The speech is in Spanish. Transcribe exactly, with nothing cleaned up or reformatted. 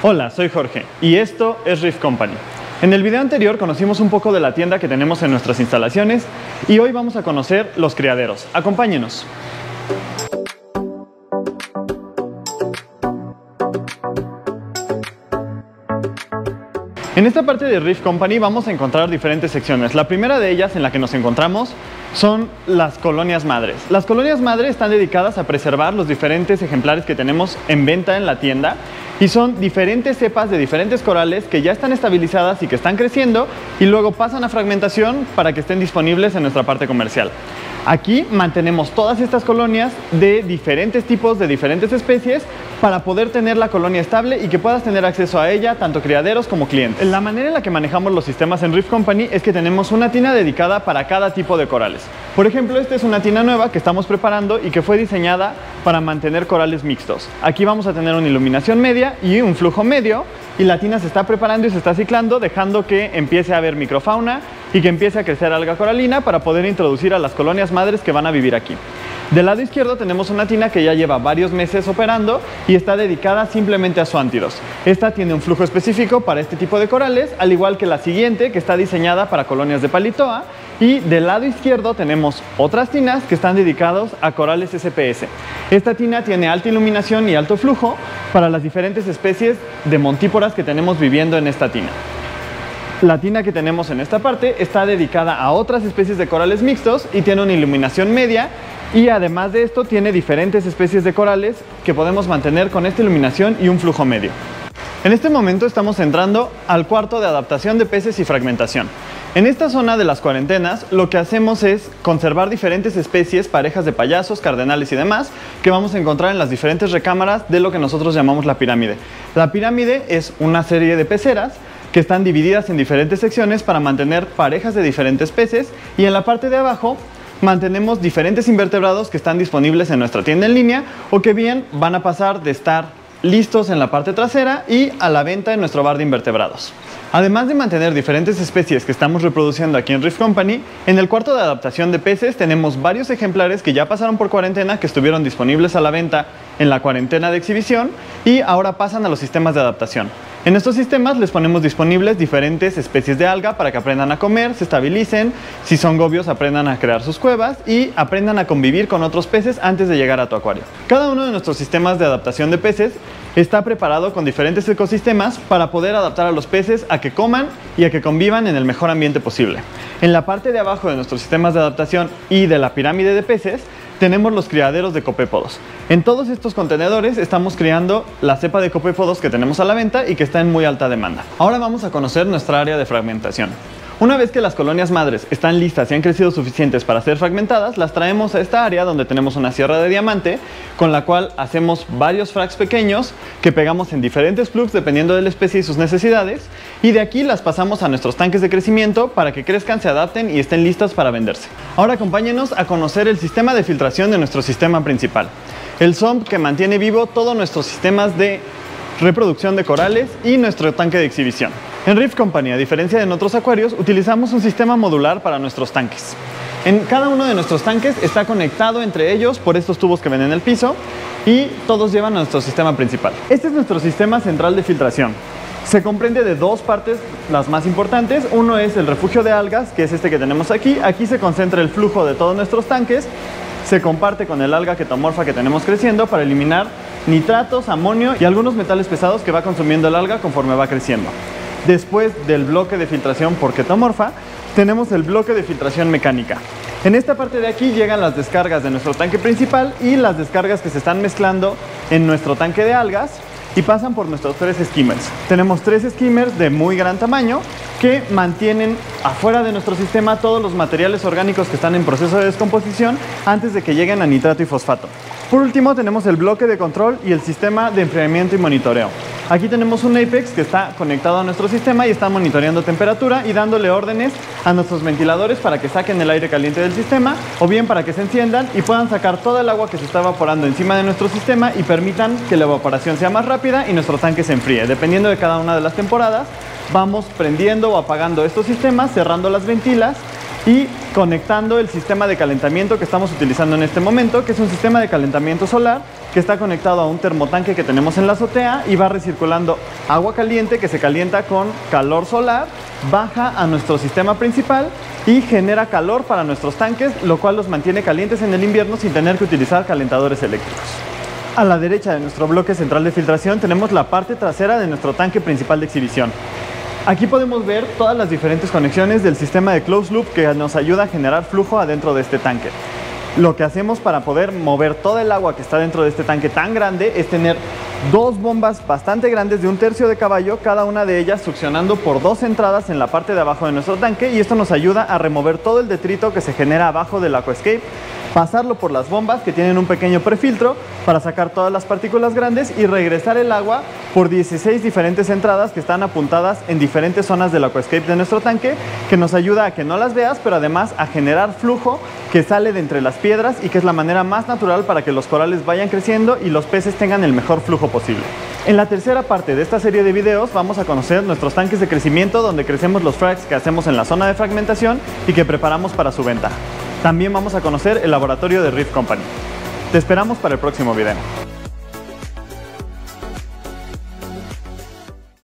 Hola, soy Jorge y esto es Riff Company. En el video anterior conocimos un poco de la tienda que tenemos en nuestras instalaciones y hoy vamos a conocer los criaderos. Acompáñenos. En esta parte de Riff Company vamos a encontrar diferentes secciones. La primera de ellas en la que nos encontramos son las colonias madres. Las colonias madres están dedicadas a preservar los diferentes ejemplares que tenemos en venta en la tienda y son diferentes cepas de diferentes corales que ya están estabilizadas y que están creciendo y luego pasan a fragmentación para que estén disponibles en nuestra parte comercial. Aquí mantenemos todas estas colonias de diferentes tipos, de diferentes especies, para poder tener la colonia estable y que puedas tener acceso a ella, tanto criaderos como clientes. La manera en la que manejamos los sistemas en Riff Company es que tenemos una tina dedicada para cada tipo de corales. Por ejemplo, esta es una tina nueva que estamos preparando y que fue diseñada para mantener corales mixtos. Aquí vamos a tener una iluminación media y un flujo medio, y la tina se está preparando y se está ciclando, dejando que empiece a haber microfauna y que empiece a crecer alga coralina para poder introducir a las colonias madres que van a vivir aquí. Del lado izquierdo tenemos una tina que ya lleva varios meses operando y está dedicada simplemente a zoántidos. Esta tiene un flujo específico para este tipo de corales, al igual que la siguiente, que está diseñada para colonias de palitoa. Y del lado izquierdo tenemos otras tinas que están dedicadas a corales S P S. Esta tina tiene alta iluminación y alto flujo para las diferentes especies de montíporas que tenemos viviendo en esta tina. La tina que tenemos en esta parte está dedicada a otras especies de corales mixtos y tiene una iluminación media, y además de esto tiene diferentes especies de corales que podemos mantener con esta iluminación y un flujo medio. En este momento estamos entrando al cuarto de adaptación de peces y fragmentación. En esta zona de las cuarentenas lo que hacemos es conservar diferentes especies, parejas de payasos, cardenales y demás, que vamos a encontrar en las diferentes recámaras de lo que nosotros llamamos la pirámide. La pirámide es una serie de peceras que están divididas en diferentes secciones para mantener parejas de diferentes peces, y en la parte de abajo mantenemos diferentes invertebrados que están disponibles en nuestra tienda en línea o que bien van a pasar de estar listos en la parte trasera y a la venta en nuestro bar de invertebrados. Además de mantener diferentes especies que estamos reproduciendo aquí en Riff Company, en el cuarto de adaptación de peces tenemos varios ejemplares que ya pasaron por cuarentena, que estuvieron disponibles a la venta en la cuarentena de exhibición y ahora pasan a los sistemas de adaptación. En estos sistemas les ponemos disponibles diferentes especies de alga para que aprendan a comer, se estabilicen, si son gobios aprendan a crear sus cuevas y aprendan a convivir con otros peces antes de llegar a tu acuario. Cada uno de nuestros sistemas de adaptación de peces está preparado con diferentes ecosistemas para poder adaptar a los peces a que coman y a que convivan en el mejor ambiente posible. En la parte de abajo de nuestros sistemas de adaptación y de la pirámide de peces tenemos los criaderos de copépodos. En todos estos contenedores estamos criando la cepa de copépodos que tenemos a la venta y que está en muy alta demanda. Ahora vamos a conocer nuestra área de fragmentación. Una vez que las colonias madres están listas y han crecido suficientes para ser fragmentadas, las traemos a esta área donde tenemos una sierra de diamante con la cual hacemos varios fracs pequeños que pegamos en diferentes plugs dependiendo de la especie y sus necesidades, y de aquí las pasamos a nuestros tanques de crecimiento para que crezcan, se adapten y estén listas para venderse. Ahora acompáñenos a conocer el sistema de filtración de nuestro sistema principal, el S O M P que mantiene vivo todos nuestros sistemas de reproducción de corales y nuestro tanque de exhibición. En Riff Company, a diferencia de en otros acuarios, utilizamos un sistema modular para nuestros tanques. En cada uno de nuestros tanques está conectado entre ellos por estos tubos que ven en el piso y todos llevan a nuestro sistema principal. Este es nuestro sistema central de filtración. Se comprende de dos partes, las más importantes. Uno es el refugio de algas, que es este que tenemos aquí. Aquí se concentra el flujo de todos nuestros tanques. Se comparte con el alga ketomorfa que tenemos creciendo para eliminar nitratos, amonio y algunos metales pesados que va consumiendo el alga conforme va creciendo. Después del bloque de filtración por ketomorfa, tenemos el bloque de filtración mecánica. En esta parte de aquí llegan las descargas de nuestro tanque principal y las descargas que se están mezclando en nuestro tanque de algas y pasan por nuestros tres skimmers. Tenemos tres skimmers de muy gran tamaño que mantienen afuera de nuestro sistema todos los materiales orgánicos que están en proceso de descomposición antes de que lleguen a nitrato y fosfato. Por último tenemos el bloque de control y el sistema de enfriamiento y monitoreo. Aquí tenemos un Apex que está conectado a nuestro sistema y está monitoreando temperatura y dándole órdenes a nuestros ventiladores para que saquen el aire caliente del sistema o bien para que se enciendan y puedan sacar toda el agua que se está evaporando encima de nuestro sistema y permitan que la evaporación sea más rápida y nuestro tanque se enfríe. Dependiendo de cada una de las temporadas, vamos prendiendo o apagando estos sistemas, cerrando las ventilas y conectando el sistema de calentamiento que estamos utilizando en este momento, que es un sistema de calentamiento solar que está conectado a un termotanque que tenemos en la azotea y va recirculando agua caliente que se calienta con calor solar, baja a nuestro sistema principal y genera calor para nuestros tanques, lo cual los mantiene calientes en el invierno sin tener que utilizar calentadores eléctricos. A la derecha de nuestro bloque central de filtración tenemos la parte trasera de nuestro tanque principal de exhibición. Aquí podemos ver todas las diferentes conexiones del sistema de closed loop que nos ayuda a generar flujo adentro de este tanque. Lo que hacemos para poder mover toda el agua que está dentro de este tanque tan grande es tener dos bombas bastante grandes de un tercio de caballo, cada una de ellas succionando por dos entradas en la parte de abajo de nuestro tanque, y esto nos ayuda a remover todo el detrito que se genera abajo del aquascape, pasarlo por las bombas que tienen un pequeño prefiltro para sacar todas las partículas grandes y regresar el agua por dieciséis diferentes entradas que están apuntadas en diferentes zonas del aquascape de nuestro tanque, que nos ayuda a que no las veas, pero además a generar flujo que sale de entre las piedras y que es la manera más natural para que los corales vayan creciendo y los peces tengan el mejor flujo posible. En la tercera parte de esta serie de videos vamos a conocer nuestros tanques de crecimiento, donde crecemos los fracs que hacemos en la zona de fragmentación y que preparamos para su venta. También vamos a conocer el laboratorio de Rift Company. Te esperamos para el próximo video.